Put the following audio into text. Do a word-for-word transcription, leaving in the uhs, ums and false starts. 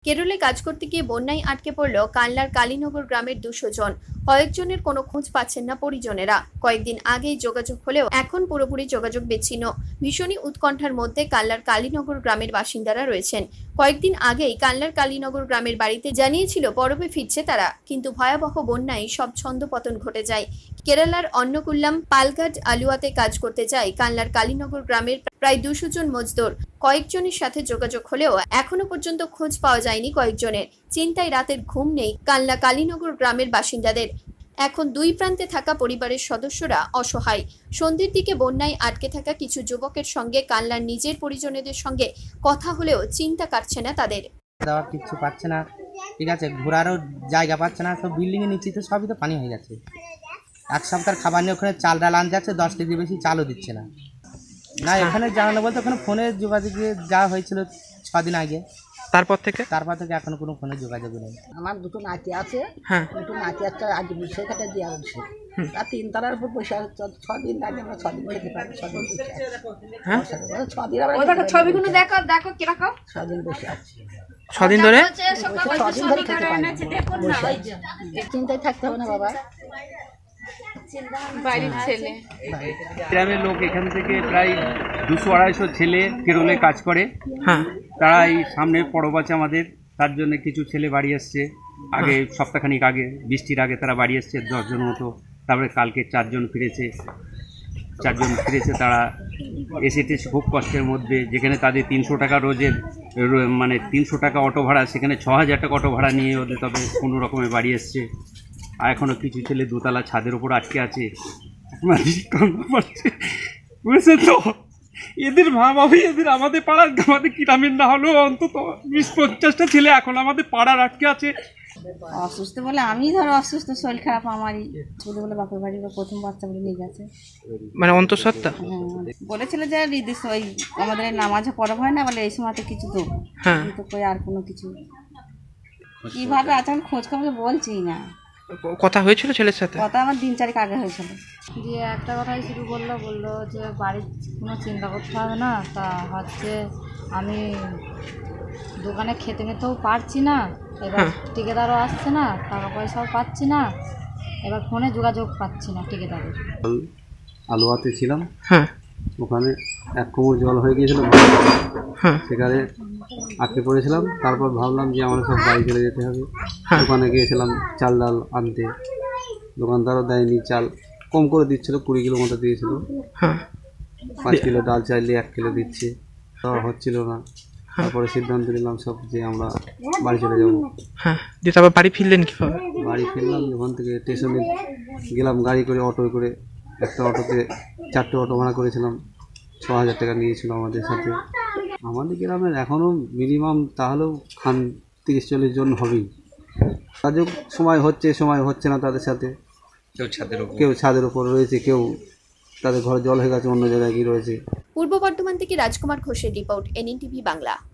কেরলে কাজ করতে গিয়ে বন্যায় আটকে পড়ল কানলার কালীনগর গ্রামের দুশো জন। কয়েকজনের কোনো খোঁজ পাচ্ছেন না পরিজনেরা। কয়েকদিন আগেই যোগাযোগ হলেও এখন পুরোপুরি যোগাযোগ বিচ্ছিন্ন। ভীষণই উৎকণ্ঠার মধ্যে কানলার কালীনগর গ্রামের বাসিন্দারা রয়েছেন। কয়েকদিন আগেই কানলার কালীনগর গ্রামের বাড়িতে জানিয়েছিল পরবে ফিরছে তারা, কিন্তু ভয়াবহ বন্যায় সব ছন্দপতন ঘটে যায়। কেরালার অন্নকুল্লাম পালঘাট আলুয়াতে কাজ করতে যায় কানলার কালীনগর গ্রামের প্রায় দুশো জন মজদুর। কয়েকজনের সাথে যোগাযোগ হলেও এখনো পর্যন্ত খোঁজ পাওয়া যায়নি কয়েকজনের। চিন্তায় রাতের ঘুম নেই কানলা কালীনগর গ্রামের বাসিন্দাদের। এখন দুই প্রান্তে থাকা পরিবারের সদস্যরা অসহায়। সন্ধ্যের দিকে বন্যায় আটকে থাকা কিছু যুবকের সঙ্গে কানলার নিজের পরিজনদের সঙ্গে কথা হলেও চিন্তা কাটছে না তাদের। দেওয়ার কিছু পাচ্ছে না, ঠিক আছে, ঘোরারও জায়গা পাচ্ছে না, সব বিল্ডিং এর নিচে তো সবই তো পানি হয়ে যাচ্ছে। এক সপ্তাহের খাবার নিয়ে ওখানে চাল ডাল আনতে যাচ্ছে, দশ কেজি বেশি চালও দিচ্ছে না। না এখানে জানানো বলতে ওখানে ফোনে যোগাযোগে যা হয়েছিল ছদিন আগে, তারপর থেকে তারপর থেকে এখনো কোনো ফোনে যোগাযোগ নেই। আমার দুটো নাতি আছে, হ্যাঁ দুটো নাতি আছে আজ সেখানে দিয়ে আসছে, আর তিন তলার উপর বসে ছদিন আগে আমরা ছদিন খেতে পারি, ছদিন বসে আছি, ছদিন আমরা ছবিগুলো দেখো দেখো কিরকম ছদিন বসে আছি, ছদিন ধরে ছদিন ধরে খেতে পারি, বসে আছি। চিন্তায় থাকতে হবে না বাবা, বাড়ির ছেলে। গ্রামের লোক এখান থেকে প্রায় দুশো আড়াইশো ছেলে কেরলে কাজ করে। হ্যাঁ তারা এই সামনে পরব আছে আমাদের, তার জন্য কিছু ছেলে বাড়ি আসছে। আগে সপ্তাহখানিক আগে বৃষ্টির আগে তারা বাড়ি আসছে দশজন মতো। তারপরে কালকে চারজন ফিরেছে, চারজন ফিরেছে তারা এসে টেসে খুব কষ্টের মধ্যে, যেখানে তাদের তিনশো টাকা রোজের মানে তিনশো টাকা অটো ভাড়া, সেখানে ছ হাজার টাকা অটো ভাড়া নিয়ে ওদের তবে কোনো রকমে বাড়ি আসছে। আর এখনও কিছু ছেলে দোতলা ছাদের ওপর আটকে আছে, বুঝছেন তো। এদের ভাবাবি এদের আমাদের পাড়ার আমাদের গ্রামের না হলেও অন্তত বিশ পঞ্চাশটা ছেলে এখন আমাদের পাড়ার আটকে আছে। অসুস্থ বলে আমি ধরো অসুস্থ, শরীর খারাপ আমারই, ছোটো বলে বাপের বাড়ির প্রথম বাচ্চা বলে নিয়ে গেছে, মানে অন্তঃসত্ত্বা। হ্যাঁ বলেছিল যে রিদিস ওই আমাদের নামাজে পড়া হয় না বলে এই সময়তে কিছু দেবো, কিন্তু কই আর কোনো কিছু কীভাবে আছে আমি খোঁজ খবর বলছি না। কথা হয়েছিল ছেলের সাথে? কথা আমার দিন চারেক আগে হয়েছিল। দিয়ে একটা কথাই শুরু করলো, বললো যে বাড়ির কোনো চিন্তা করতে হবে না, তা হচ্ছে আমি দোকানে খেতে মেতেও পারছি না, এবার ঠিকাদারও আসছে না, টাকা পয়সাও পাচ্ছি না, এবার ফোনে যোগাযোগ পাচ্ছি না ঠিকাদারের। আলুয়াতে ছিলাম, হ্যাঁ ওখানে এক কোমর জল হয়ে গিয়েছিল, সেখানে আটকে পড়েছিলাম। তারপর ভাবলাম যে আমাদের সব বাড়ি চলে যেতে হবে। দোকানে গিয়েছিলাম চাল ডাল আনতে, দোকানদারও দেয়নি, চাল কম করে দিচ্ছিল, কুড়ি কিলো মতো দিয়েছিল। পাঁচ কিলো ডাল চাইলে এক কিলো দিচ্ছে, তা হচ্ছিল না। তারপরে সিদ্ধান্ত নিলাম সব যে আমরা বাড়ি চলে যাবো। হ্যাঁ, দিয়ে তারপর বাড়ি ফিরলেন কীভাবে? বাড়ি ফিরলাম ওখান থেকে স্টেশনে গেলাম গাড়ি করে, অটো করে। একটা অটোতে চারটে অটো ভাড়া করেছিলাম, ছ হাজার টাকা নিয়েছিল আমাদের সাথে। আমাদের গ্রামের এখনও মিনিমাম তাহলেও খান তিরিশ চল্লিশ জন হবেই। যোগাযোগ সময় হচ্ছে, সময় হচ্ছে না তাদের সাথে। কেউ ছাদের উপর কেউ ছাদের উপর রয়েছে, কেউ তাদের ঘরে জল হয়ে গেছে, অন্য জায়গায় কি রয়েছে। পূর্ব বর্ধমান থেকে রাজকুমার ঘোষের রিপোর্ট, এনএনটিভি বাংলা।